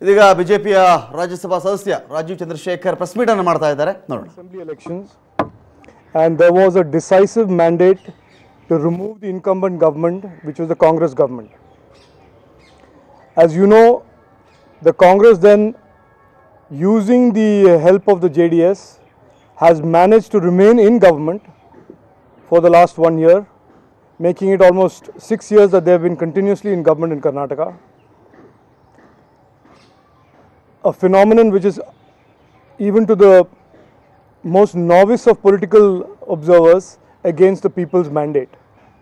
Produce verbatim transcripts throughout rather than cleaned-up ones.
ಇದೀಗ ಬಿಜೆಪಿಯ ರಾಜ್ಯಸಭಾ ಸದಸ್ಯ ರಾಜೀವ್ ಚಂದ್ರಶೇಖರ್ ಪ್ರೆಸ್ ಮೀಟ್ ಅನ್ನು ಮಾಡ್ತಾ ಇದ್ದಾರೆ ನೋಡೋಣ. Assembly elections, and there was a decisive mandate to remove the incumbent government, which was the Congress government. As you know, the Congress then, using the help of the J D S, has managed to remain in government for the last one year, making it almost six years that they have been continuously in government in Karnataka. A phenomenon which is, even to the most novice of political observers, against the people's mandate.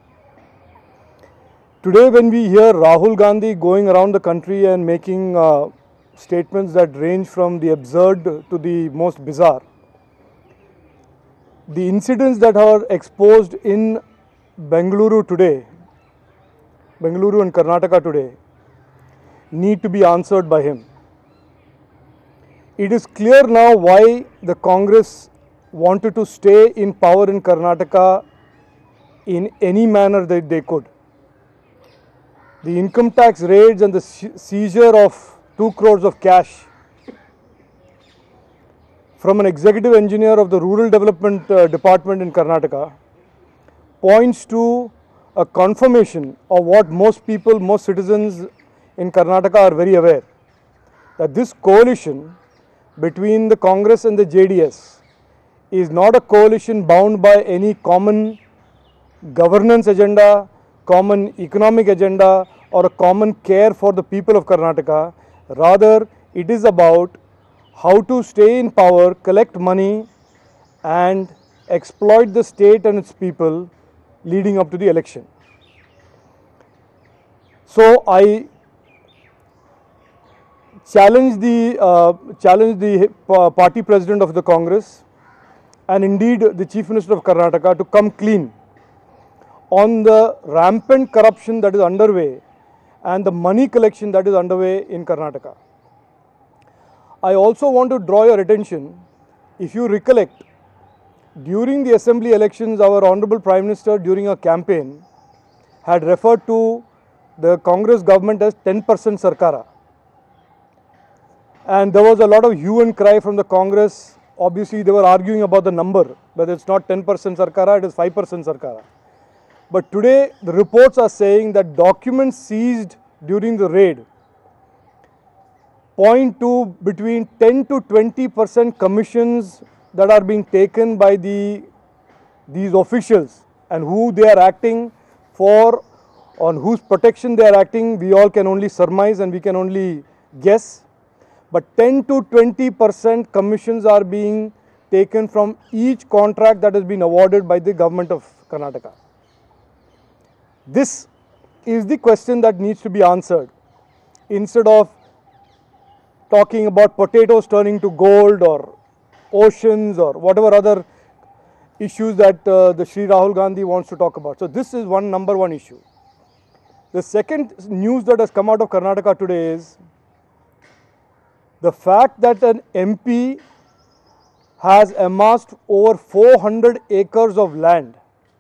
Today when we hear Rahul Gandhi going around the country and making uh, statements that range from the absurd to the most bizarre, the incidents that are exposed in Bengaluru today, Bengaluru and Karnataka today, need to be answered by him. It is clear now why the Congress wanted to stay in power in Karnataka in any manner that they could. The income tax raids and the seizure of two crores of cash from an executive engineer of the Rural Development uh, Department in Karnataka points to a confirmation of what most people, most citizens in Karnataka are very aware, that this coalition between the Congress and the J D S is not a coalition bound by any common governance agenda, common economic agenda, or a common care for the people of Karnataka. Rather, it is about how to stay in power, collect money, and exploit the state and its people leading up to the election. So I challenge the uh, challenge the uh, party president of the Congress and indeed the Chief Minister of Karnataka to come clean on the rampant corruption that is underway and the money collection that is underway in Karnataka. I also want to draw your attention, if you recollect, during the assembly elections, our Honorable Prime Minister during a campaign had referred to the Congress government as ten percent Sarkara. And there was a lot of hue and cry from the Congress. Obviously, they were arguing about the number, whether it's not ten percent Sarkara, it is five percent Sarkara. But today, the reports are saying that documents seized during the raid point to between ten to twenty percent commissions that are being taken by the these officials, and who they are acting for, on whose protection they are acting, we all can only surmise and we can only guess. But ten to twenty percent commissions are being taken from each contract that has been awarded by the government of Karnataka. This is the question that needs to be answered. Instead of talking about potatoes turning to gold or oceans or whatever other issues that uh, the Shri Rahul Gandhi wants to talk about. So this is one number one issue. The second news that has come out of Karnataka today is the fact that an M P has amassed over four hundred acres of land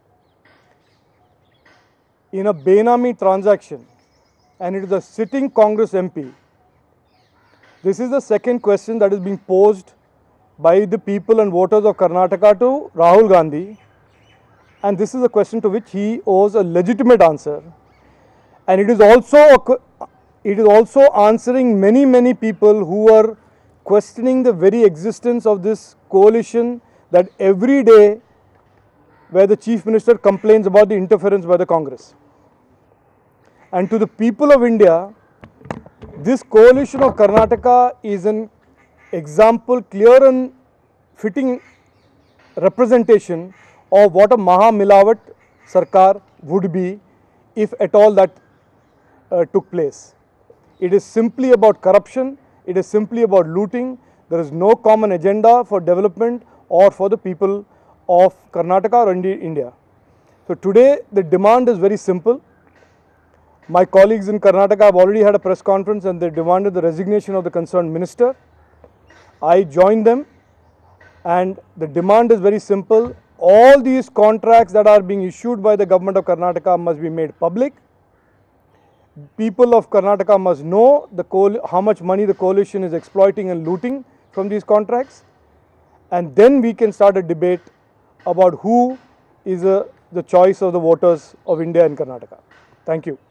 in a Benami transaction, and it is a sitting Congress M P. This is the second question that is being posed by the people and voters of Karnataka to Rahul Gandhi, and this is a question to which he owes a legitimate answer. And it is also a, it is also answering many many people who are questioning the very existence of this coalition that every day where the Chief Minister complains about the interference by the Congress. And to the people of India, this coalition of Karnataka is an example, clear and fitting representation of what a Maha Milavat Sarkar would be if at all that uh, took place. It is simply about corruption, it is simply about looting. There is no common agenda for development or for the people of Karnataka or India. So today the demand is very simple. My colleagues in Karnataka have already had a press conference and they demanded the resignation of the concerned minister. I joined them, and the demand is very simple. All these contracts that are being issued by the government of Karnataka must be made public, People of Karnataka must know the coal, how much money the coalition is exploiting and looting from these contracts, and then we can start a debate about who is a, the choice of the voters of India and Karnataka. Thank you.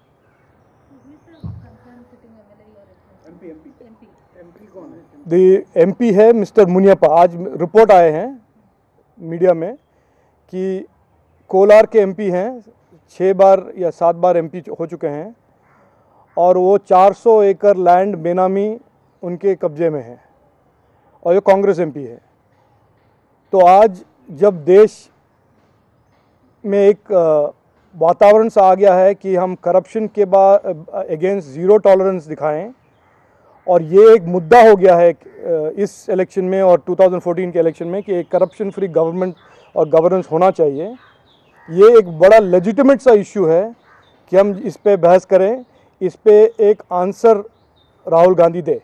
The M P है mister Muniyappa. आज report आए हैं media में कि कोलार के M P हैं, छः बार या सात बार एम पी हो चुके हैं और वो चार सौ एकड़ लैंड बेनामी उनके कब्जे में है और ये कांग्रेस एम पी है. तो आज जब देश में एक वातावरण सा आ गया है कि हम करप्शन के बाद अगेंस्ट ज़ीरो टॉलरेंस दिखाएं और ये एक मुद्दा हो गया है इस इलेक्शन में और दो हज़ार चौदह के इलेक्शन में कि एक करप्शन फ्री गवर्नमेंट और गवर्नेंस होना चाहिए, ये एक बड़ा लेजिटिमेट सा इशू है कि हम इस पे बहस करें, इस पे एक आंसर राहुल गांधी दे.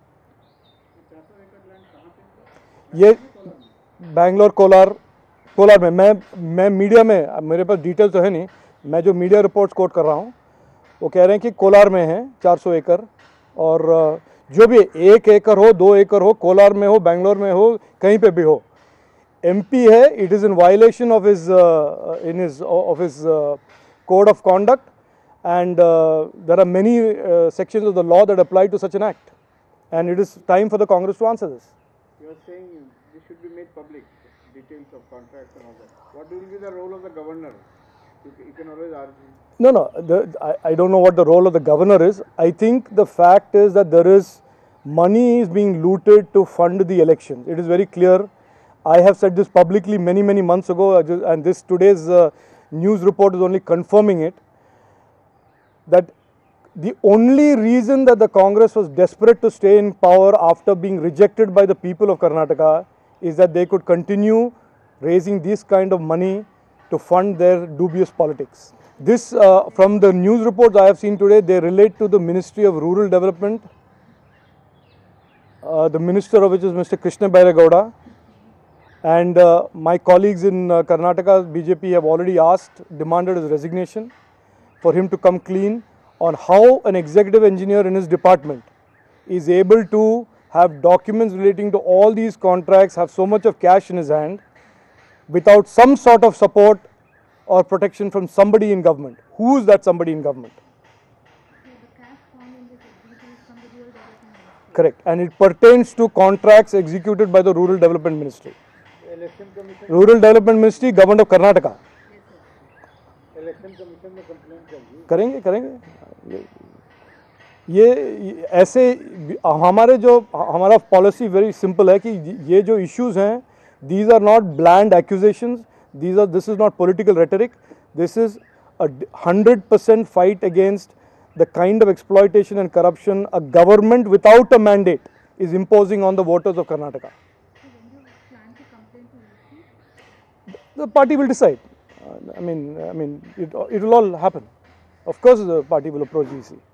ये बेंगलोर कोलार कोलार में मैं मैं मीडिया में, मेरे पास डिटेल तो है नहीं, मैं जो मीडिया रिपोर्ट्स कोट कर रहा हूँ वो कह रहे हैं कि कोलार में है चार सौ एकड़ और जो भी एक एकड़ हो, दो एकड़ हो, कोलार में हो, बेंगलोर में हो, कहीं पे भी हो, एमपी है. It is in violation of his in his of his code of conduct and uh, there are many uh, sections of the law that apply to such an act, and it is time for the Congress to answer this. You are saying this should be made public, details of contracts and all that. What will be the role of the governor? You, you can always argue. No, no, the, I, I don't know what the role of the governor is. I think the fact is that there is money is being looted to fund the elections. It is very clear. I have said this publicly many, many months ago, and this today's uh, news report is only confirming it, that the only reason that the Congress was desperate to stay in power after being rejected by the people of Karnataka is that they could continue raising this kind of money to fund their dubious politics. This, uh, from the news reports I have seen today, they relate to the Ministry of Rural Development, uh, the minister of which is Mister Krishna Bairagowda, and uh, my colleagues in uh, Karnataka B J P have already asked, demanded his resignation, for him to come clean on how an executive engineer in his department is able to have documents relating to all these contracts, have so much of cash in his hand without some sort of support or protection from somebody in government. Who is that somebody in government? Correct, and it pertains to contracts executed by the Rural Development Ministry. Election Commission, Rural Development Ministry, Government of Karnataka. Election Commission में complaint कर दी. करेंगे करेंगे ये ऐसे हमारे जो हमारा policy very simple है कि ये जो इश्यूज हैं, these are not bland accusations, these are this is not political rhetoric, this is a one hundred percent fight against the kind of exploitation and corruption a government without a mandate is imposing on the voters of Karnataka. The party will decide. I mean, I mean, it, it will all happen. Of course, the party will approach the E C.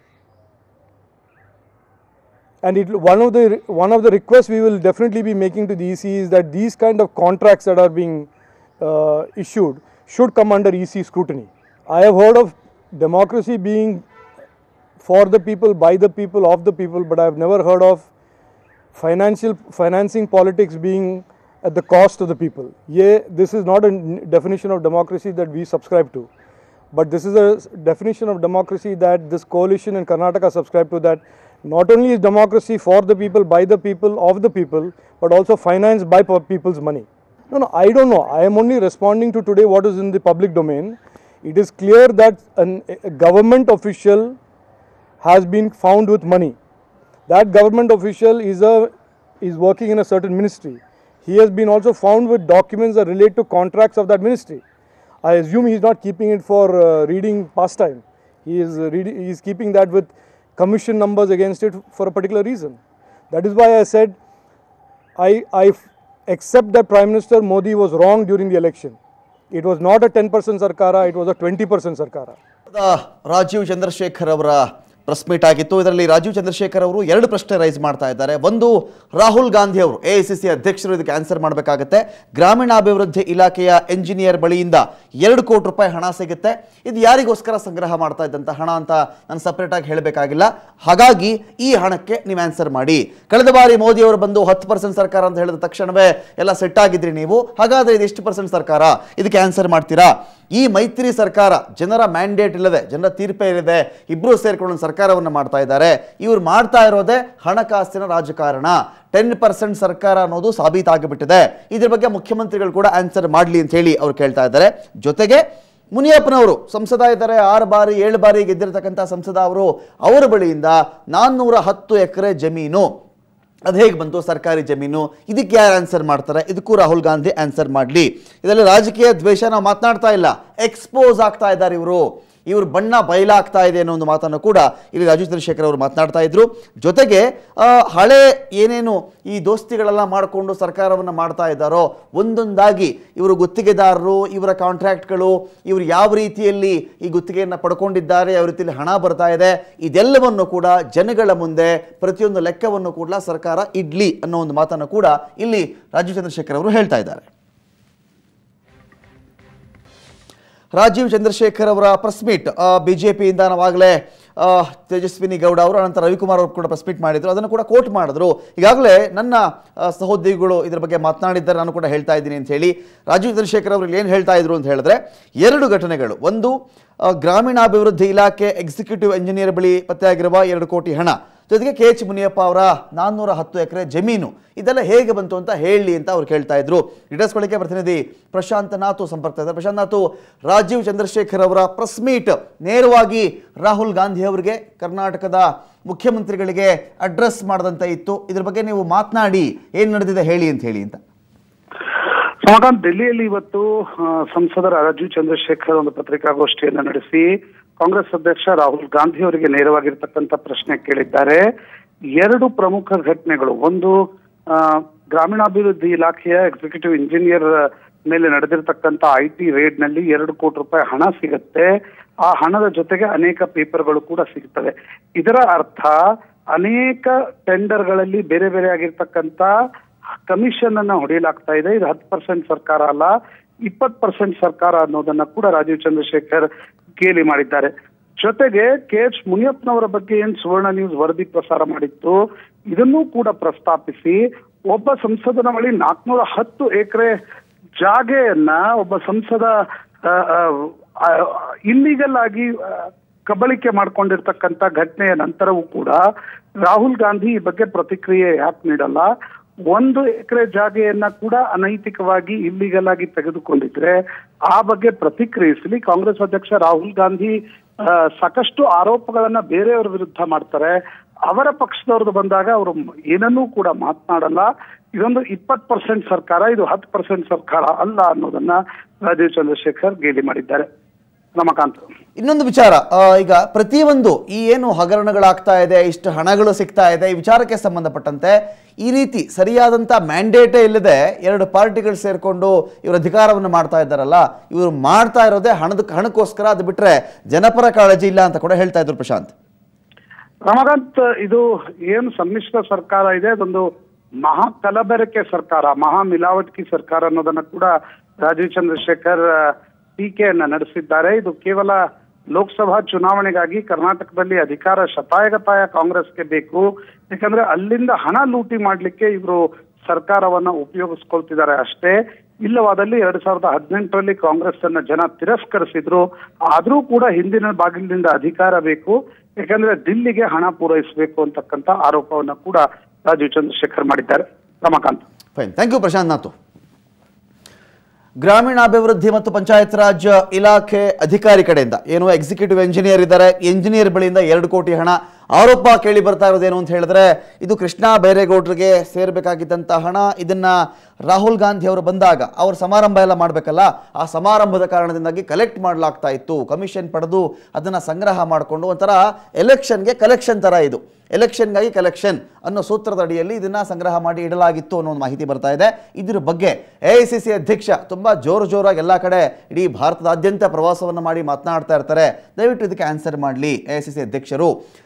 And it, one of the one of the requests we will definitely be making to the E C is that these kind of contracts that are being uh, issued should come under E C scrutiny. I have heard of democracy being for the people, by the people, of the people, but I have never heard of financial financing politics being at the cost of the people. Yeah, this is not a definition of democracy that we subscribe to, but this is a definition of democracy that this coalition in Karnataka subscribe to, that not only is democracy for the people, by the people, of the people, but also financed by people's money. No, no, I don't know. I am only responding to today what is in the public domain. It is clear that an, a government official has been found with money. That government official is a is working in a certain ministry. He has been also found with documents that relate to contracts of that ministry. I assume he is not keeping it for uh, reading pastime. He is uh, reading. He is keeping that with commission numbers against it for a particular reason. That is why I said I I accept that Prime Minister Modi was wrong during the election. It was not a ten percent sarkara. It was a twenty percent sarkara. Rajiv Chandrashekhar ಅವರ press meet ಆಗಿತ್ತು. ಇದರಲ್ಲಿ ರಾಜೀವ್ ಚಂದ್ರಶೇಖರ್ ಅವರು ಎರಡು ಪ್ರಶ್ನೆ rice ಮಾಡ್ತಾ ಇದ್ದಾರೆ. ಒಂದು, ರಾಹುಲ್ ಗಾಂಧಿ ಅವರು ಎ ಐ ಸಿ ಸಿ ಅಧ್ಯಕ್ಷರು ಇದಕ್ಕೆ ಆನ್ಸರ್ ಮಾಡಬೇಕಾಗತ್ತೆ. ಗ್ರಾಮೀಣಾಭಿವೃದ್ಧಿ ಇಲಾಖೆಯ ಎಂಜಿನಿಯರ್ ಬಳಿಯಿಂದ ಎರಡು ಕೋಟಿ ರೂಪಾಯಿ ಹಣ ಸಿಗುತ್ತೆ. ಇದು ಯಾರಿಗೋಸ್ಕರ ಸಂಗ್ರಹ ಮಾಡ್ತಾ ಇದ್ದಂಥ ಹಣ ಅಂತ ನಾನು ಸಪ್ರೇಟ್ ಆಗಿ ಹೇಳಬೇಕಾಗಿಲ್ಲ. ಹಾಗಾಗಿ ಈ ಹಣಕ್ಕೆ ನೀವು ಆನ್ಸರ್ ಮಾಡಿ. ಕಳೆದ ಬಾರಿ ಮೋದಿ ಅವರು ಬಂದು ಹತ್ತು ಪರ್ಸೆಂಟ್ ಸರ್ಕಾರ ಅಂತ ಹೇಳಿದ ತಕ್ಷಣವೇ ಎಲ್ಲ ಸೆಟ್ ಆಗಿದ್ರಿ ನೀವು. ಹಾಗಾದ್ರೆ ಇದು ಎಷ್ಟು ಪರ್ಸೆಂಟ್ ಸರ್ಕಾರ, ಇದಕ್ಕೆ ಆನ್ಸರ್ ಮಾಡ್ತೀರಾ? ಈ ಮೈತ್ರಿ ಸರ್ಕಾರ ಜನರ ಮ್ಯಾಂಡೇಟ್ ಇಲ್ಲದೆ, ಜನರ ತೀರ್ಪೇ ಇಲ್ಲದೆ ಇಬ್ಬರು ಸೇರ್ಕೊಂಡು ಸರ್ಕಾರವನ್ನು ಮಾಡ್ತಾ ಇದ್ದಾರೆ. ಇವ್ರು ಮಾಡ್ತಾ ಇರೋದೇ ಹಣಕಾಸಿನ ರಾಜಕಾರಣ. ಟೆನ್ ಪರ್ಸೆಂಟ್ ಸರ್ಕಾರ ಅನ್ನೋದು ಸಾಬೀತಾಗಿಬಿಟ್ಟಿದೆ. ಇದ್ರ ಬಗ್ಗೆ ಮುಖ್ಯಮಂತ್ರಿಗಳು ಕೂಡ ಆನ್ಸರ್ ಮಾಡಲಿ ಅಂತ ಹೇಳಿ ಅವ್ರು ಕೇಳ್ತಾ ಇದ್ದಾರೆ. ಜೊತೆಗೆ ಮುನಿಯಪ್ಪನವರು ಸಂಸದ ಇದ್ದಾರೆ, ಆರು ಬಾರಿ ಏಳು ಬಾರಿ ಗೆದ್ದಿರತಕ್ಕಂಥ ಸಂಸದ ಅವರು, ಅವರ ಬಳಿಯಿಂದ ನಾನ್ನೂರ ಹತ್ತು ಎಕರೆ ಜಮೀನು, ಅದು ಹೇಗೆ ಬಂತು ಸರ್ಕಾರಿ ಜಮೀನು, ಇದಕ್ಕೆ ಯಾರು ಆನ್ಸರ್ ಮಾಡ್ತಾರೆ? ಇದಕ್ಕೂ ರಾಹುಲ್ ಗಾಂಧಿ ಆನ್ಸರ್ ಮಾಡಲಿ. ಇದರಲ್ಲಿ ರಾಜಕೀಯ ದ್ವೇಷ ನಾವು ಮಾತನಾಡ್ತಾ ಇಲ್ಲ, ಎಕ್ಸ್ಪೋಸ್ ಆಗ್ತಾ ಇದ್ದಾರೆ ಇವರು, ಇವರು ಬಣ್ಣ ಬಯಲಾಗ್ತಾ ಇದೆ ಅನ್ನೋ ಒಂದು ಮಾತನ್ನು ಕೂಡ ಇಲ್ಲಿ ರಾಜೀವ್ ಚಂದ್ರಶೇಖರ್ ಅವರು ಮಾತನಾಡ್ತಾ ಇದ್ರು. ಜೊತೆಗೆ ಹಳೆ ಏನೇನು ಈ ದೋಸ್ತಿಗಳೆಲ್ಲ ಮಾಡಿಕೊಂಡು ಸರ್ಕಾರವನ್ನು ಮಾಡ್ತಾ ಇದ್ದಾರೋ ಒಂದೊಂದಾಗಿ ಇವರು ಗುತ್ತಿಗೆದಾರರು, ಇವರ ಕಾಂಟ್ರಾಕ್ಟ್ಗಳು, ಇವರು ಯಾವ ರೀತಿಯಲ್ಲಿ ಈ ಗುತ್ತಿಗೆಯನ್ನು ಪಡ್ಕೊಂಡಿದ್ದಾರೆ, ಯಾವ ರೀತಿಯಲ್ಲಿ ಹಣ ಬರ್ತಾ ಇದೆ, ಇದೆಲ್ಲವನ್ನು ಕೂಡ ಜನಗಳ ಮುಂದೆ ಪ್ರತಿಯೊಂದು ಲೆಕ್ಕವನ್ನು ಕೂಡ ಸರ್ಕಾರ ಇಡ್ಲಿ ಅನ್ನೋ ಒಂದು ಮಾತನ್ನು ಕೂಡ ಇಲ್ಲಿ ರಾಜೀವ್ ಚಂದ್ರಶೇಖರ್ ಅವರು ಹೇಳ್ತಾ ಇದ್ದಾರೆ. ರಾಜೀವ್ ಚಂದ್ರಶೇಖರ್ ಅವರ ಪ್ರೆಸ್ ಮೀಟ್ ಬಿಜೆಪಿಯಿಂದ ನಾವಾಗಲೇ ತೇಜಸ್ವಿನಿ ಗೌಡ ಅವರು, ಅನಂತರ ರವಿಕುಮಾರ್ ಅವರು ಕೂಡ ಪ್ರೆಸ್ ಮೀಟ್ ಮಾಡಿದ್ರು. ಅದನ್ನು ಕೂಡ ಕೋಟ್ ಮಾಡಿದ್ರು. ಈಗಾಗಲೇ ನನ್ನ ಸಹೋದ್ಯೋಗಿಗಳು ಇದರ ಬಗ್ಗೆ ಮಾತನಾಡಿದ್ದಾರೆ, ನಾನು ಕೂಡ ಹೇಳ್ತಾ ಇದ್ದೀನಿ ಅಂತ ಹೇಳಿ. ರಾಜೀವ್ ಚಂದ್ರಶೇಖರ್ ಅವರು ಏನು ಹೇಳ್ತಾ ಇದ್ರು ಅಂತ ಹೇಳಿದ್ರೆ, ಎರಡು ಘಟನೆಗಳು. ಒಂದು, ಗ್ರಾಮೀಣಾಭಿವೃದ್ಧಿ ಇಲಾಖೆ ಎಕ್ಸಿಕ್ಯೂಟಿವ್ ಇಂಜಿನಿಯರ್ ಬಳಿ ಪತ್ತೆಯಾಗಿರುವ ಎರಡು ಕೋಟಿ ಹಣ, ಜೊತೆಗೆ ಕೆ ಎಚ್ ಮುನಿಯಪ್ಪ ಅವರ ನಾನ್ನೂರ ಹತ್ತು ಎಕರೆ ಜಮೀನು, ಇದೆಲ್ಲ ಹೇಗೆ ಬಂತು ಅಂತ ಹೇಳಿ ಅಂತ ಅವ್ರು ಕೇಳ್ತಾ ಇದ್ರು. ಡೀಟೇಲ್ಸ್ಗಳಿಗೆ ಪ್ರತಿನಿಧಿ ಪ್ರಶಾಂತ್ ನಾಥು ಸಂಪರ್ಕ ಇದ್ದಾರೆ. ಪ್ರಶಾಂತ್ ನಾಥು, ರಾಜೀವ್ ಚಂದ್ರಶೇಖರ್ ಅವರ ಪ್ರೆಸ್ ಮೀಟ್ ನೇರವಾಗಿ ರಾಹುಲ್ ಗಾಂಧಿ ಅವರಿಗೆ, ಕರ್ನಾಟಕದ ಮುಖ್ಯಮಂತ್ರಿಗಳಿಗೆ ಅಡ್ರೆಸ್ ಮಾಡದಂತ ಇತ್ತು. ಇದ್ರ ಬಗ್ಗೆ ನೀವು ಮಾತನಾಡಿ ಏನು ನಡೆದಿದೆ ಹೇಳಿ ಅಂತ ಹೇಳಿ ಅಂತ. ಸಮಾಧಾನ್, ಡೆಲ್ಲಿಯಲ್ಲಿ ಇವತ್ತು ಸಂಸದ ರಾಜೀವ್ ಚಂದ್ರಶೇಖರ್ ಒಂದು ಪತ್ರಿಕಾಗೋಷ್ಠಿಯನ್ನು ನಡೆಸಿ ಕಾಂಗ್ರೆಸ್ ಅಧ್ಯಕ್ಷ ರಾಹುಲ್ ಗಾಂಧಿ ಅವರಿಗೆ ನೇರವಾಗಿರ್ತಕ್ಕಂಥ ಪ್ರಶ್ನೆ ಕೇಳಿದ್ದಾರೆ. ಎರಡು ಪ್ರಮುಖ ಘಟನೆಗಳು. ಒಂದು, ಗ್ರಾಮೀಣಾಭಿವೃದ್ಧಿ ಇಲಾಖೆಯ ಎಕ್ಸಿಕ್ಯೂಟಿವ್ ಇಂಜಿನಿಯರ್ ಮೇಲೆ ನಡೆದಿರ್ತಕ್ಕಂಥ ಐ ಟಿ ರೇಡ್ ನಲ್ಲಿ ಎರಡು ಕೋಟಿ ರೂಪಾಯಿ ಹಣ ಸಿಗುತ್ತೆ. ಆ ಹಣದ ಜೊತೆಗೆ ಅನೇಕ ಪೇಪರ್ಗಳು ಕೂಡ ಸಿಗುತ್ತವೆ. ಇದರ ಅರ್ಥ ಅನೇಕ ಟೆಂಡರ್ಗಳಲ್ಲಿ ಬೇರೆ ಬೇರೆ ಆಗಿರ್ತಕ್ಕಂಥ ಕಮಿಷನ್ ಅನ್ನ ಹೊಡೆಯಲಾಗ್ತಾ ಇದೆ. ಇದು ಹತ್ತು ಪರ್ಸೆಂಟ್ ಸರ್ಕಾರ ಅಲ್ಲ, ಇಪ್ಪತ್ತು ಪರ್ಸೆಂಟ್ ಸರ್ಕಾರ ಅನ್ನೋದನ್ನ ಕೂಡ ರಾಜೀವ್ ಚಂದ್ರಶೇಖರ್ ಗೇಲಿ ಮಾಡಿದ್ದಾರೆ. ಜೊತೆಗೆ ಕೆ ಎಚ್ ಮುನಿಯಪ್ಪನವರ ಬಗ್ಗೆ ಏನ್ ಸುವರ್ಣ ನ್ಯೂಸ್ ವರದಿ ಪ್ರಸಾರ ಮಾಡಿತ್ತು, ಇದನ್ನೂ ಕೂಡ ಪ್ರಸ್ತಾಪಿಸಿ ಒಬ್ಬ ಸಂಸದನ ಬಳಿ ನಾಲ್ಕನೂರ ಹತ್ತು ಎಕರೆ ಜಾಗೆಯನ್ನ ಒಬ್ಬ ಸಂಸದ ಇಲ್ಲಿಗಲ್ ಆಗಿ ಕಬಳಿಕೆ ಮಾಡ್ಕೊಂಡಿರ್ತಕ್ಕಂಥ ಘಟನೆಯ ನಂತರವೂ ಕೂಡ ರಾಹುಲ್ ಗಾಂಧಿ ಈ ಬಗ್ಗೆ ಪ್ರತಿಕ್ರಿಯೆ ಯಾಕೆ ನೀಡಲ್ಲ? ಒಂದು ಎಕರೆ ಜಾಗೆಯನ್ನ ಕೂಡ ಅನೈತಿಕವಾಗಿ ಇಲ್ಲಿಗಲ್ ಆಗಿ ತೆಗೆದುಕೊಂಡಿದ್ರೆ ಆ ಬಗ್ಗೆ ಪ್ರತಿಕ್ರಿಯಿಸಲಿ. ಕಾಂಗ್ರೆಸ್ ಅಧ್ಯಕ್ಷ ರಾಹುಲ್ ಗಾಂಧಿ ಸಾಕಷ್ಟು ಆರೋಪಗಳನ್ನ ಬೇರೆಯವರ ವಿರುದ್ಧ ಮಾಡ್ತಾರೆ. ಅವರ ಪಕ್ಷದವ್ರದ್ದು ಬಂದಾಗ ಅವರು ಏನನ್ನೂ ಕೂಡ ಮಾತನಾಡಲ್ಲ. ಇದೊಂದು ಇಪ್ಪತ್ತು ಪರ್ಸೆಂಟ್ ಸರ್ಕಾರ, ಇದು ಹತ್ತು ಪರ್ಸೆಂಟ್ ಸರ್ಕಾರ ಅಲ್ಲ ಅನ್ನೋದನ್ನ ರಾಜೀವ್ ಚಂದ್ರಶೇಖರ್ ಗೇಲಿ ಮಾಡಿದ್ದಾರೆ. ರಮಕಾಂತ್, ಇನ್ನೊಂದು ವಿಚಾರ, ಈಗ ಪ್ರತಿಯೊಂದು ಈ ಏನು ಹಗರಣಗಳಾಗ್ತಾ ಇದೆ, ಇಷ್ಟು ಹಣಗಳು ಸಿಗ್ತಾ ಇದೆ, ಈ ವಿಚಾರಕ್ಕೆ ಸಂಬಂಧಪಟ್ಟಂತೆ ಈ ರೀತಿ ಸರಿಯಾದಂಥ ಮ್ಯಾಂಡೇಟೇ ಇಲ್ಲದೆ ಎರಡು ಪಾರ್ಟಿಗಳು ಸೇರಿಕೊಂಡು ಇವರು ಅಧಿಕಾರವನ್ನು ಮಾಡ್ತಾ ಇದ್ದಾರಲ್ಲ, ಇವರು ಮಾಡ್ತಾ ಇರೋದೇ ಹಣದ ಹಣಕ್ಕೋಸ್ಕರ. ಅದು ಬಿಟ್ಟರೆ ಜನಪರ ಕಾಳಜಿ ಇಲ್ಲ ಅಂತ ಕೂಡ ಹೇಳ್ತಾ ಇದ್ರು ಪ್ರಶಾಂತ್. ರಮಕಾಂತ್, ಇದು ಏನು ಸಮ್ಮಿಶ್ರ ಸರ್ಕಾರ ಇದೆ, ಅದೊಂದು ಮಹಾ ಕಲಬೆರಕೆ ಸರ್ಕಾರ, ಮಹಾ ಮಿಲಾವಟ್ಕಿ ಸರ್ಕಾರ ಅನ್ನೋದನ್ನ ಕೂಡ ರಾಜೀವ್ ಚಂದ್ರಶೇಖರ್ ಟೀಕೆಯನ್ನ ನಡೆಸಿದ್ದಾರೆ. ಇದು ಕೇವಲ ಲೋಕಸಭಾ ಚುನಾವಣೆಗಾಗಿ ಕರ್ನಾಟಕದಲ್ಲಿ ಅಧಿಕಾರ ಶತಾಯಗತಾಯ ಕಾಂಗ್ರೆಸ್ಗೆ ಬೇಕು. ಯಾಕಂದ್ರೆ ಅಲ್ಲಿಂದ ಹಣ ಲೂಟಿ ಮಾಡ್ಲಿಕ್ಕೆ ಇವರು ಸರ್ಕಾರವನ್ನ ಉಪಯೋಗಿಸ್ಕೊಳ್ತಿದ್ದಾರೆ ಅಷ್ಟೇ. ಇಲ್ಲವಾದಲ್ಲಿ ಎರಡ್ ಸಾವಿರದ ಹದಿನೆಂಟರಲ್ಲಿ ಕಾಂಗ್ರೆಸ್ ಅನ್ನ ಜನ ತಿರಸ್ಕರಿಸಿದ್ರು. ಆದ್ರೂ ಕೂಡ ಹಿಂದಿನ ಬಾಗಿಲಿನಿಂದ ಅಧಿಕಾರ ಬೇಕು, ಯಾಕಂದ್ರೆ ದಿಲ್ಲಿಗೆ ಹಣ ಪೂರೈಸಬೇಕು ಅಂತಕ್ಕಂಥ ಆರೋಪವನ್ನ ಕೂಡ ರಾಜೀವ್ ಚಂದ್ರಶೇಖರ್ ಮಾಡಿದ್ದಾರೆ. Ramakant, fine, thank you Prashant Nath. ಗ್ರಾಮೀಣಾಭಿವೃದ್ಧಿ ಮತ್ತು ಪಂಚಾಯತ್ ರಾಜ್ ಇಲಾಖೆ ಅಧಿಕಾರಿ ಕಡೆಯಿಂದ ಏನು ಎಕ್ಸಿಕ್ಯೂಟಿವ್ ಇಂಜಿನಿಯರ್ ಇದ್ದಾರೆ, ಇಂಜಿನಿಯರ್ ಬಳಿಯಿಂದ ಎರಡು ಕೋಟಿ ಹಣ ಆರೋಪ ಕೇಳಿ ಬರ್ತಾ ಇರೋದೇನು ಅಂತ ಹೇಳಿದ್ರೆ, ಇದು ಕೃಷ್ಣ ಬೈರೇಗೌಡರಿಗೆ ಸೇರಬೇಕಾಗಿದ್ದಂಥ ಹಣ. ಇದನ್ನ ರಾಹುಲ್ ಗಾಂಧಿ ಅವರು ಬಂದಾಗ ಅವ್ರ ಸಮಾರಂಭ ಎಲ್ಲ ಮಾಡಬೇಕಲ್ಲ, ಆ ಸಮಾರಂಭದ ಕಾರಣದಿಂದಾಗಿ ಕಲೆಕ್ಟ್ ಮಾಡಲಾಗ್ತಾ ಇತ್ತು. ಕಮಿಷನ್ ಪಡೆದು ಅದನ್ನು ಸಂಗ್ರಹ ಮಾಡಿಕೊಂಡು ಒಂಥರ ಎಲೆಕ್ಷನ್ಗೆ ಕಲೆಕ್ಷನ್ ಥರ, ಇದು ಎಲೆಕ್ಷನ್ಗಾಗಿ ಕಲೆಕ್ಷನ್ ಅನ್ನೋ ಸೂತ್ರದ ಅಡಿಯಲ್ಲಿ ಇದನ್ನ ಸಂಗ್ರಹ ಮಾಡಿ ಇಡಲಾಗಿತ್ತು ಅನ್ನೋ ಒಂದು ಮಾಹಿತಿ ಬರ್ತಾ ಇದೆ. ಇದ್ರ ಬಗ್ಗೆ ಎ ಐ ಸಿ ಸಿ ಅಧ್ಯಕ್ಷ ತುಂಬ ಜೋರು ಜೋರಾಗಿ ಎಲ್ಲ ಕಡೆ ಇಡೀ ಭಾರತದಾದ್ಯಂತ ಪ್ರವಾಸವನ್ನು ಮಾಡಿ ಮಾತನಾಡ್ತಾ ಇರ್ತಾರೆ. ದಯವಿಟ್ಟು ಇದಕ್ಕೆ ಆನ್ಸರ್ ಮಾಡಲಿ ಎ ಐ ಸಿ ಸಿ ಅಧ್ಯಕ್ಷರು.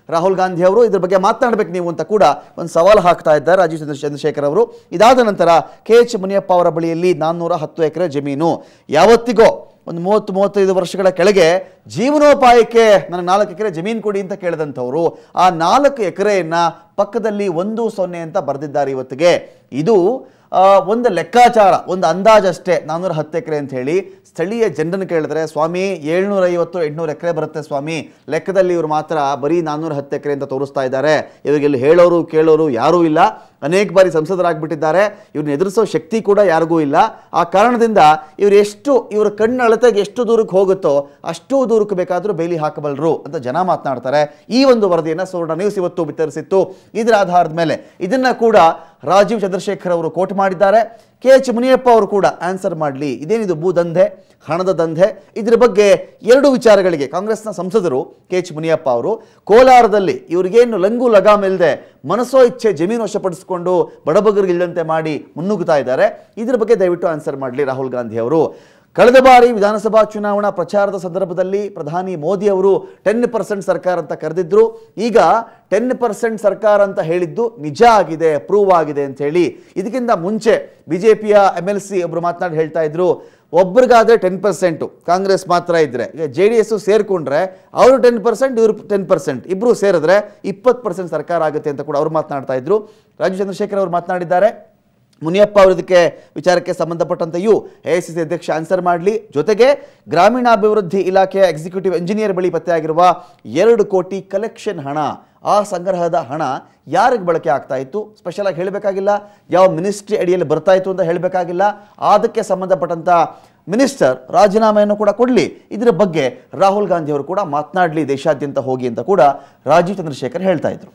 ರಾಹುಲ್ ಗಾಂಧಿ ಅವರು ಇದ್ರ ಬಗ್ಗೆ ಮಾತನಾಡಬೇಕು ನೀವು ಅಂತ ಕೂಡ ಒಂದು ಸವಾಲು ಹಾಕ್ತಾ ಇದ್ದಾರೆ ರಾಜೀವ್ ಚಂದ್ರ ಚಂದ್ರಶೇಖರ್ ಅವರು. ಇದಾದ ನಂತರ ಕೆ ಎಚ್ ಮುನಿಯಪ್ಪ ಅವರ ಬಳಿಯಲ್ಲಿ ನಾನ್ನೂರ ಹತ್ತು ಎಕರೆ ಜಮೀನು, ಯಾವತ್ತಿಗೋ ಒಂದು ಮೂವತ್ತು ಮೂವತ್ತೈದು ವರ್ಷಗಳ ಕೆಳಗೆ ಜೀವನೋಪಾಯಕ್ಕೆ ನನಗೆ ನಾಲ್ಕು ಎಕರೆ ಜಮೀನು ಕೊಡಿ ಅಂತ ಕೇಳಿದಂಥವ್ರು ಆ ನಾಲ್ಕು ಎಕರೆಯನ್ನು ಪಕ್ಕದಲ್ಲಿ ಒಂದು ಸೊನ್ನೆ ಅಂತ ಬರೆದಿದ್ದಾರೆ ಇವತ್ತಿಗೆ. ಇದು ಒಂದು ಲೆಕ್ಕಾಚಾರ, ಒಂದು ಅಂದಾಜಷ್ಟೇ, ನಾನ್ನೂರ ಹತ್ತು ಎಕರೆ ಅಂತ ಹೇಳಿ. ಸ್ಥಳೀಯ ಜನರನ್ನು ಕೇಳಿದ್ರೆ ಸ್ವಾಮಿ ಏಳ್ನೂರ ಐವತ್ತು ಎಂಟುನೂರು ಎಕರೆ ಬರುತ್ತೆ ಸ್ವಾಮಿ, ಲೆಕ್ಕದಲ್ಲಿ ಇವರು ಮಾತ್ರ ಬರೀ ನಾನ್ನೂರ ಹತ್ತು ಎಕರೆ ಅಂತ ತೋರಿಸ್ತಾ ಇದ್ದಾರೆ. ಇವರಿಗೆಲ್ಲಿ ಹೇಳೋರು ಕೇಳೋರು ಯಾರೂ ಇಲ್ಲ, ಅನೇಕ ಬಾರಿ ಸಂಸದರಾಗ್ಬಿಟ್ಟಿದ್ದಾರೆ, ಇವ್ರನ್ನ ಎದುರಿಸೋ ಶಕ್ತಿ ಕೂಡ ಯಾರಿಗೂ ಇಲ್ಲ. ಆ ಕಾರಣದಿಂದ ಇವರು ಎಷ್ಟು ಇವರ ಕಣ್ಣು ಅಳತೆಗೆ ಎಷ್ಟು ದೂರಕ್ಕೆ ಹೋಗುತ್ತೋ ಅಷ್ಟು ದೂರಕ್ಕೆ ಬೇಕಾದರೂ ಬೇಲಿ ಹಾಕಬಲ್ಲರು ಅಂತ ಜನ ಮಾತನಾಡ್ತಾರೆ. ಈ ಒಂದು ವರದಿಯನ್ನು ಸುವರ್ಣ ನ್ಯೂಸ್ ಇವತ್ತು ಬಿತ್ತರಿಸಿತ್ತು. ಇದರ ಆಧಾರದ ಮೇಲೆ ಇದನ್ನ ಕೂಡ ರಾಜೀವ್ ಚಂದ್ರಶೇಖರ್ ಅವರು ಕೋಟ್ ಮಾಡಿದ್ದಾರೆ. ಕೆ ಎಚ್ ಮುನಿಯಪ್ಪ ಅವರು ಕೂಡ ಆನ್ಸರ್ ಮಾಡಲಿ, ಇದೇನಿದು ಭೂದಂಧೆ, ಹಣದ ದಂಧೆ, ಇದರ ಬಗ್ಗೆ ಎರಡು ವಿಚಾರಗಳಿಗೆ ಕಾಂಗ್ರೆಸ್ನ ಸಂಸದರು ಕೆ ಎಚ್ ಮುನಿಯಪ್ಪ ಅವರು ಕೋಲಾರದಲ್ಲಿ ಇವರಿಗೇನು ಲಂಗು ಲಗಾಮ್ ಇಲ್ಲದೆ ಮನಸೋ ಇಚ್ಛೆ ಜಮೀನು ವಶಪಡಿಸಿಕೊಂಡು ಬಡಬಗರಿಗಿಲ್ಲದಂತೆ ಮಾಡಿ ಮುನ್ನುಗ್ಗುತ್ತಾ ಇದ್ದಾರೆ. ಇದ್ರ ಬಗ್ಗೆ ದಯವಿಟ್ಟು ಆನ್ಸರ್ ಮಾಡಲಿ ರಾಹುಲ್ ಗಾಂಧಿ ಅವರು. ಕಳೆದ ಬಾರಿ ವಿಧಾನಸಭಾ ಚುನಾವಣಾ ಪ್ರಚಾರದ ಸಂದರ್ಭದಲ್ಲಿ ಪ್ರಧಾನಿ ಮೋದಿ ಅವರು ಟೆನ್ ಪರ್ಸೆಂಟ್ ಸರ್ಕಾರ ಅಂತ ಕರೆದಿದ್ರು. ಈಗ ಟೆನ್ ಪರ್ಸೆಂಟ್ ಸರ್ಕಾರ ಅಂತ ಹೇಳಿದ್ದು ನಿಜ ಆಗಿದೆ, ಪ್ರೂವ್ ಆಗಿದೆ ಅಂತ ಹೇಳಿ. ಇದಕ್ಕಿಂತ ಮುಂಚೆ ಬಿಜೆಪಿಯ ಎಮ್ ಎಲ್ ಸಿ ಒಬ್ಬರು ಮಾತನಾಡಿ ಹೇಳ್ತಾ ಇದ್ರು, ಒಬ್ರಿಗಾದ್ರೆ ಟೆನ್ ಪರ್ಸೆಂಟು ಕಾಂಗ್ರೆಸ್ ಮಾತ್ರ ಇದ್ರೆ, ಈಗ ಜೆ ಡಿ ಎಸ್ ಸೇರ್ಕೊಂಡ್ರೆ ಅವರು ಟೆನ್ ಪರ್ಸೆಂಟ್ ಇವರು ಟೆನ್ ಪರ್ಸೆಂಟ್ ಇಬ್ಬರು ಸೇರಿದ್ರೆ ಇಪ್ಪತ್ತು ಪರ್ಸೆಂಟ್ ಸರ್ಕಾರ ಆಗುತ್ತೆ ಅಂತ ಕೂಡ ಅವರು ಮಾತನಾಡ್ತಾ ಇದ್ರು. ರಾಜೀವ್ ಚಂದ್ರಶೇಖರ್ ಅವರು ಮಾತನಾಡಿದ್ದಾರೆ. ಮುನಿಯಪ್ಪ ಅವರು ಇದಕ್ಕೆ ವಿಚಾರಕ್ಕೆ ಸಂಬಂಧಪಟ್ಟಂತೆಯೂ ಎ ಐ ಸಿ ಸಿ ಅಧ್ಯಕ್ಷ ಆನ್ಸರ್ ಮಾಡಲಿ. ಜೊತೆಗೆ ಗ್ರಾಮೀಣಾಭಿವೃದ್ಧಿ ಇಲಾಖೆಯ ಎಕ್ಸಿಕ್ಯೂಟಿವ್ ಇಂಜಿನಿಯರ್ ಬಳಿ ಪತ್ತೆಯಾಗಿರುವ ಎರಡು ಕೋಟಿ ಕಲೆಕ್ಷನ್ ಹಣ, ಆ ಸಂಗ್ರಹದ ಹಣ ಯಾರಿಗೆ ಬಳಕೆ ಆಗ್ತಾ ಇತ್ತು ಸ್ಪೆಷಲ್ ಆಗಿ ಹೇಳಬೇಕಾಗಿಲ್ಲ, ಯಾವ ಮಿನಿಸ್ಟ್ರಿ ಅಡಿಯಲ್ಲಿ ಬರ್ತಾ ಇತ್ತು ಅಂತ ಹೇಳಬೇಕಾಗಿಲ್ಲ. ಅದಕ್ಕೆ ಸಂಬಂಧಪಟ್ಟಂತ ಮಿನಿಸ್ಟರ್ ರಾಜೀನಾಮೆಯನ್ನು ಕೂಡ ಕೊಡಲಿ. ಇದರ ಬಗ್ಗೆ ರಾಹುಲ್ ಗಾಂಧಿ ಅವರು ಕೂಡ ಮಾತನಾಡಲಿ ದೇಶಾದ್ಯಂತ ಹೋಗಿ ಅಂತ ಕೂಡ ರಾಜೀವ್ ಚಂದ್ರಶೇಖರ್ ಹೇಳ್ತಾ ಇದ್ರು.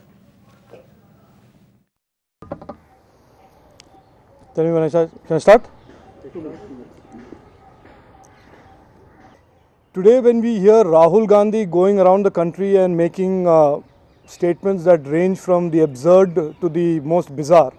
Tell me when I start. Can I start? Today when we hear Rahul Gandhi going around the country and making uh, statements that range from the absurd to the most bizarre,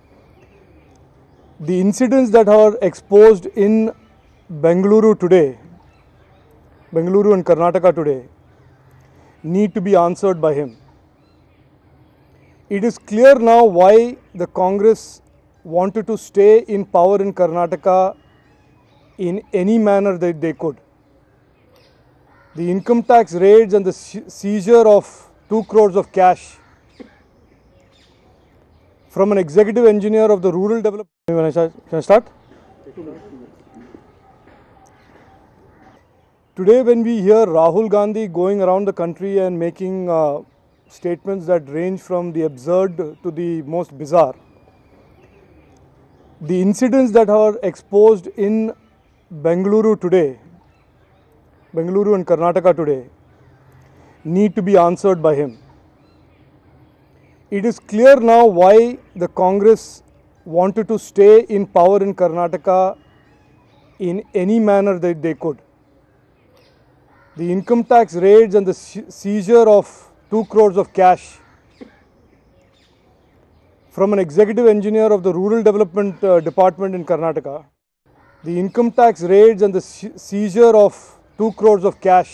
the incidents that are exposed in Bengaluru today, Bengaluru and Karnataka today, need to be answered by him. It is clear now why the Congress wanted to stay in power in Karnataka in any manner that they could. The income tax raids and the seizure of two crores of cash from an executive engineer of the rural development. When I start, can I start? Today when we hear Rahul Gandhi going around the country and making uh, statements that range from the absurd to the most bizarre, the incidents that are exposed in Bengaluru today, Bengaluru and Karnataka today, need to be answered by him. It is clear now why the Congress wanted to stay in power in Karnataka in any manner that they could. The income tax raids and the seizure of two crores of cash from an executive engineer of the rural development uh, department in Karnataka, the income tax raids and the seizure of two crores of cash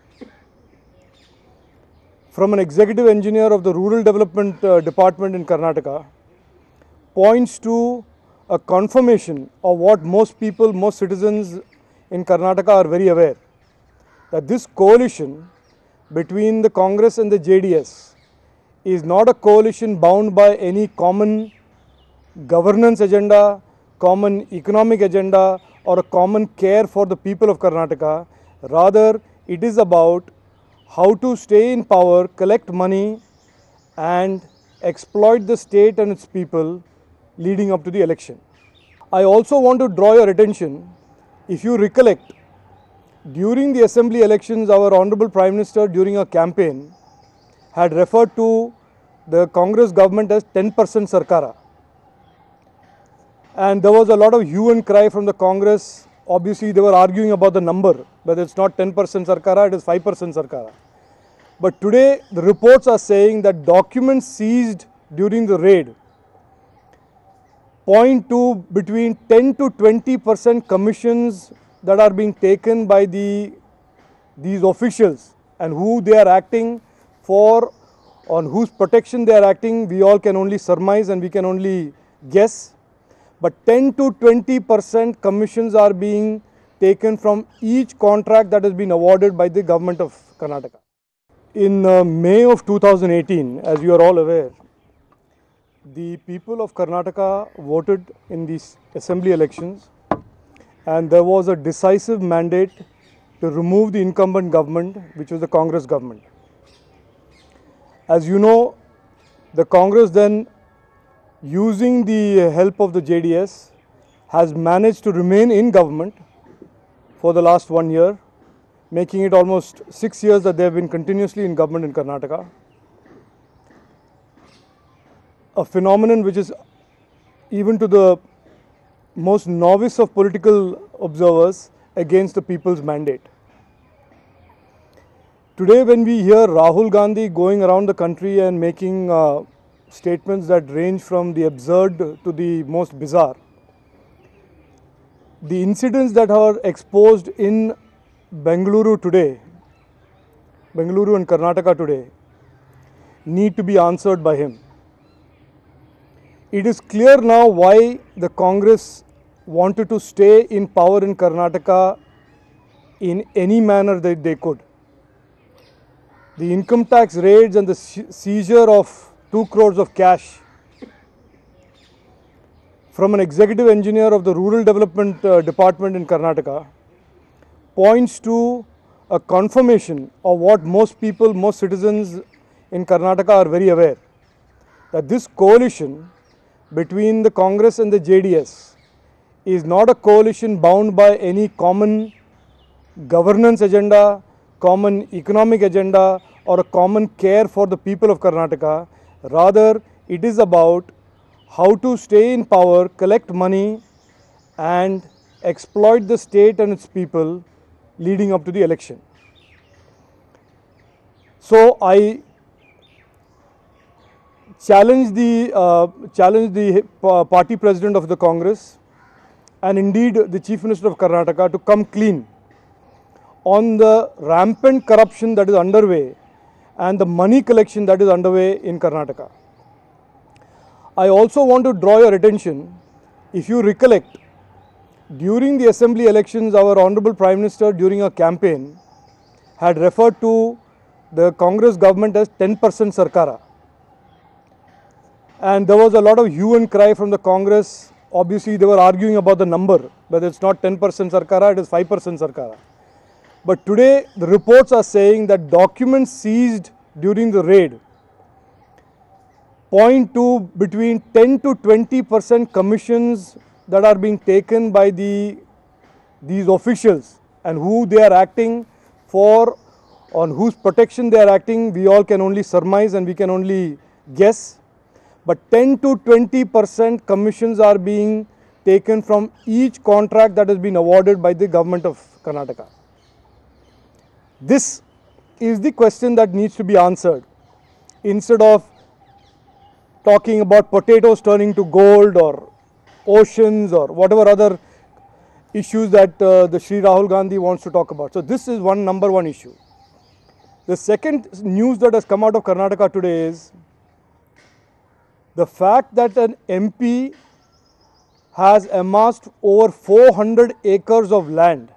from an executive engineer of the rural development uh, department in Karnataka points to a confirmation of what most people, most citizens in Karnataka are very aware, that this coalition between the Congress and the J D S is not a coalition bound by any common governance agenda, common economic agenda, or a common care for the people of Karnataka. Rather, it is about how to stay in power, collect money, and exploit the state and its people leading up to the election. I also want to draw your attention, if you recollect, during the assembly elections, our Honorable Prime Minister during a campaign had referred to the Congress government as ten percent Sarkara. And there was a lot of hue and cry from the Congress. Obviously, they were arguing about the number, whether it's not ten percent Sarkara, it is five percent Sarkara. But today, the reports are saying that documents seized during the raid point to between ten to twenty percent commissions that are being taken by the, these officials and who they are acting for on whose protection they are acting, we all can only surmise and we can only guess. But ten to twenty percent commissions are being taken from each contract that has been awarded by the government of Karnataka. In uh, May of two thousand eighteen, as you are all aware, the people of Karnataka voted in these assembly elections, and there was a decisive mandate to remove the incumbent government, which was the Congress government. As you know, the Congress then, using the help of the J D S, has managed to remain in government for the last one year, making it almost six years that they have been continuously in government in Karnataka. A phenomenon which is, even to the most novice of political observers, against the people's mandate. Today, when we hear Rahul Gandhi going around the country and making uh, statements that range from the absurd to the most bizarre, the incidents that are exposed in Bengaluru today, Bengaluru and Karnataka today, need to be answered by him. It is clear now why the Congress wanted to stay in power in Karnataka in any manner that they could. The income tax raids and the seizure of two crores of cash from an executive engineer of the Rural Development uh, Department in Karnataka points to a confirmation of what most people, most citizens in Karnataka are very aware, that this coalition between the Congress and the J D S is not a coalition bound by any common governance agenda, common economic agenda, or a common care for the people of Karnataka. Rather, it is about how to stay in power, collect money, and exploit the state and its people leading up to the election. So I challenge the uh, challenge the party president of the Congress and indeed the Chief Minister of Karnataka to come clean on the rampant corruption that is underway and the money collection that is underway in Karnataka. I also want to draw your attention, if you recollect, during the assembly elections, our Honorable Prime Minister during a campaign had referred to the Congress government as ten percent Sarkara. And there was a lot of hue and cry from the Congress. Obviously, they were arguing about the number, whether it's not ten percent Sarkara, it is five percent Sarkara. But today, the reports are saying that documents seized during the raid point to between ten to twenty percent commissions that are being taken by the these officials, and who they are acting for, on whose protection they are acting, we all can only surmise and we can only guess. But ten to twenty percent commissions are being taken from each contract that has been awarded by the government of Karnataka. This is the question that needs to be answered. Instead of talking about potatoes turning to gold or oceans or whatever other issues that uh, the Shri Rahul Gandhi wants to talk about. So this is one number one issue. The second news that has come out of Karnataka today is the fact that an M P has amassed over four hundred acres of land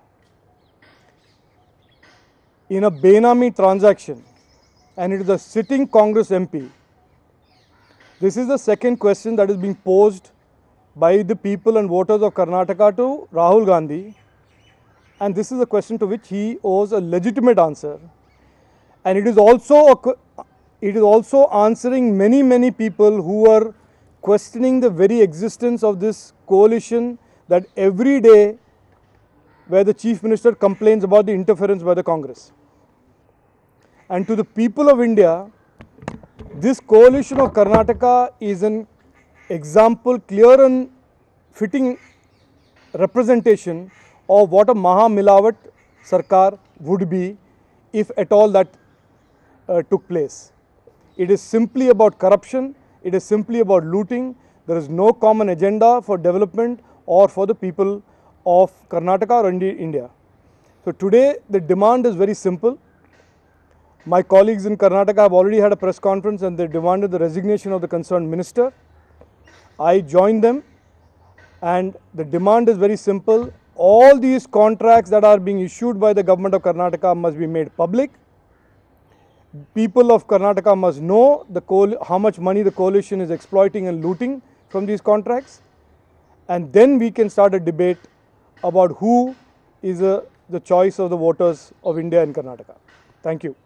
in a Benami transaction, and it is a sitting Congress M P. This is the second question that is being posed by the people and voters of Karnataka to Rahul Gandhi, and this is a question to which he owes a legitimate answer. And it is also a, it is also answering many many people who are questioning the very existence of this coalition that every day where the Chief Minister complains about the interference by the Congress. And to the people of India, this coalition of Karnataka is an example, clear and fitting representation of what a Maha Milawat Sarkar would be if at all that uh, took place. It is simply about corruption, it is simply about looting. There is no common agenda for development or for the people of Karnataka or India. So today the demand is very simple. My colleagues in Karnataka have already had a press conference and they demanded the resignation of the concerned minister. I joined them, and the demand is very simple. All these contracts that are being issued by the government of Karnataka must be made public. People of Karnataka must know the coal- how much money the coalition is exploiting and looting from these contracts. And then we can start a debate about who is a, the choice of the voters of India and Karnataka. Thank you.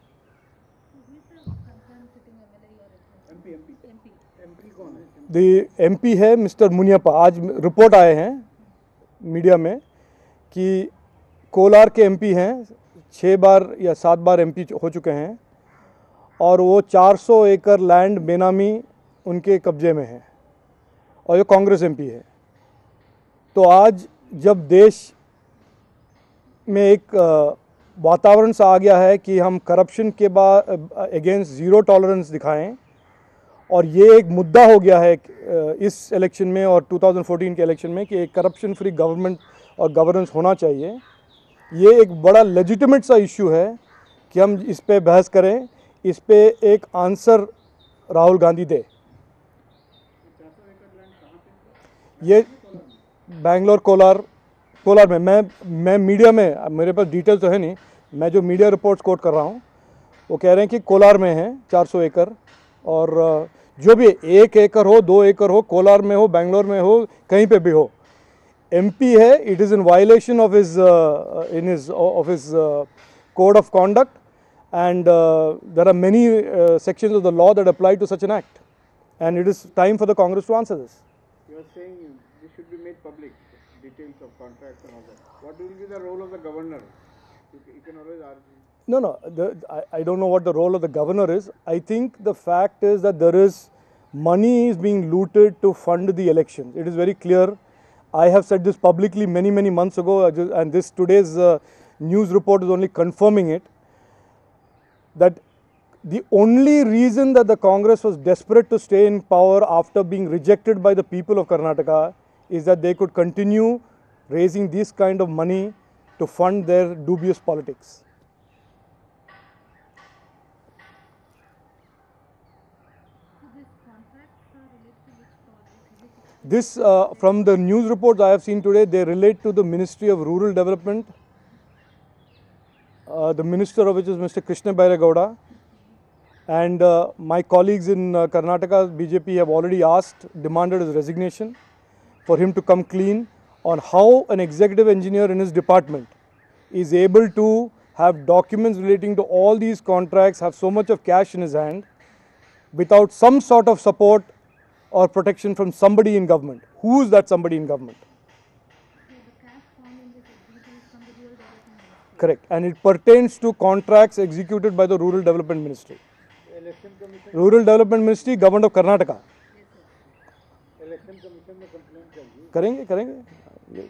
The M P है mister Muniyappa. आज report आए हैं media में कि कोलार के MP हैं, छः बार या सात बार एमपी हो चुके हैं और वो चार सौ एकड़ लैंड बेनामी उनके कब्जे में है और ये कांग्रेस एमपी है. तो आज जब देश में एक वातावरण सा आ गया है कि हम करप्शन के बाद अगेंस्ट ज़ीरो टॉलरेंस दिखाएं और ये एक मुद्दा हो गया है इस इलेक्शन में और दो हज़ार चौदह के इलेक्शन में कि एक करप्शन फ्री गवर्नमेंट और गवर्नेंस होना चाहिए. ये एक बड़ा लेजिटिमेट सा इशू है कि हम इस पे बहस करें, इस पे एक आंसर राहुल गांधी दे. ये बेंगलोर कोलार कोलार में मैं मैं मीडिया में, मेरे पास डिटेल तो है नहीं, मैं जो मीडिया रिपोर्ट्स कोट कर रहा हूँ वो कह रहे हैं कि कोलार में है चार सौ एकड़ और जो भी एक एकड़ हो, दो एकड़ हो, कोलार में हो, बेंगलोर में हो, कहीं पे भी हो, एमपी है. It is in violation of his in his of his code of conduct and uh, there are many uh, sections of the law that apply to such an act, and it is time for the Congress to answer this. You are saying this should be made public, details of contracts and all that. What will be the role of the governor? You, you can always argue. No, no, the, I, I don't know what the role of the governor is. I think the fact is that there is money is being looted to fund the elections. It is very clear. I have said this publicly many, many months ago, and this today's uh, news report is only confirming it, that the only reason that the Congress was desperate to stay in power after being rejected by the people of Karnataka is that they could continue raising this kind of money to fund their dubious politics. This, uh, from the news reports I have seen today, they relate to the Ministry of Rural Development, uh, the Minister of which is Mister Krishna Bairegowda, and uh, my colleagues in uh, Karnataka B J P have already asked, demanded his resignation for him to come clean on how an executive engineer in his department is able to have documents relating to all these contracts, have so much of cash in his hand without some sort of support or protection from somebody in government. Who is that somebody in government? Correct. And it pertains to contracts executed by the Rural Development Ministry. Election Commission. Rural Development Ministry, Government of Karnataka. Election Commission में complaint करिए. करेंगे करेंगे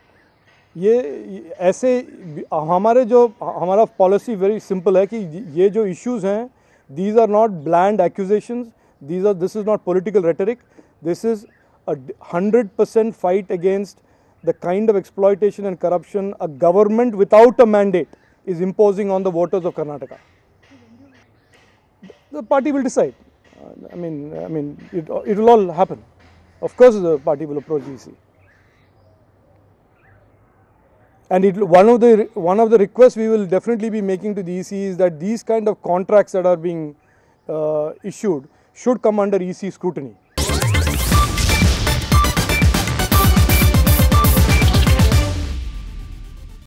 ये ऐसे हमारे जो हमारा policy very simple है कि ये जो इश्यूज हैं, these are not bland accusations. These are, this is not political rhetoric. This is a one hundred percent fight against the kind of exploitation and corruption a government without a mandate is imposing on the voters of Karnataka. The party will decide. Uh, I mean, I mean, it, it will all happen. Of course, the party will approach E C. And it, one of the one of the requests we will definitely be making to the E C is that these kind of contracts that are being uh, issued should come under E C scrutiny.